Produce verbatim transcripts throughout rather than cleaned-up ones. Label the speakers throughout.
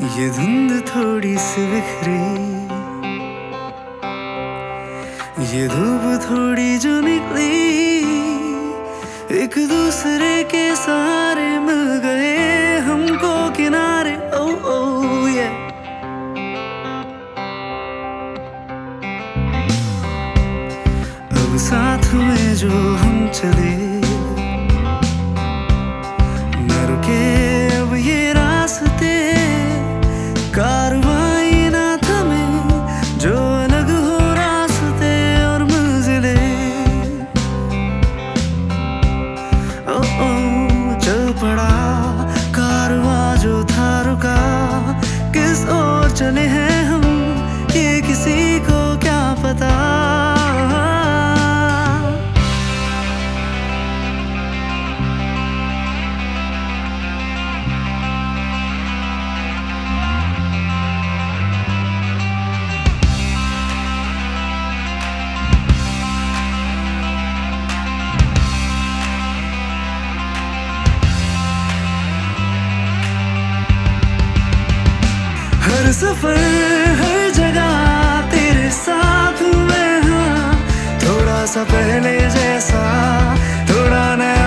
Speaker 1: ये धुंध थोड़ी सी बिखरी, ये धूप थोड़ी जो निकली, एक दूसरे के सहारे मिल गए हमको किनारे। ओ ओ ये अब साथ में जो हम चले न रुके अब ये रास्ते, कारवाई ना थमे जो अलग हो रास्ते और मंजिले। ओ ओ चल पड़ा कारवा जो था रुका, किस ओर चले हैं हम ये किसी को क्या पता। हर सफर हर जगह तेरे साथ मैं, हाँ थोड़ा सा पहले जैसा थोड़ा नया,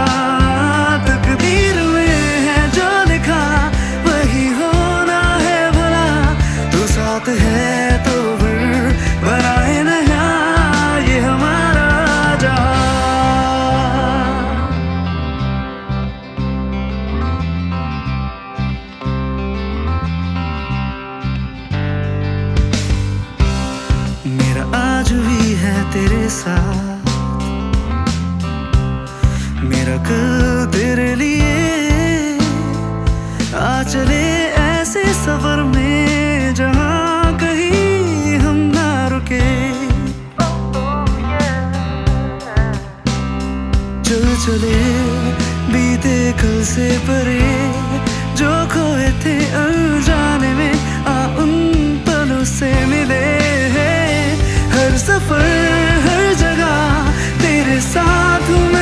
Speaker 1: तकदीर में है जो लिखा वही होना है भला, तू साथ है तो फिर बनाए नया ये हमारा जहां। आज भी है तेरे साथ मेरा कल तेरे लिए, आ चले ऐसे सफर में जहां कहीं हम ना रुके। चल चले बीते कल से परे, जो खोए थे अनजाने में आ उन पलों से मिले। हर सफर हर जगह तेरे साथ हूँ मैं,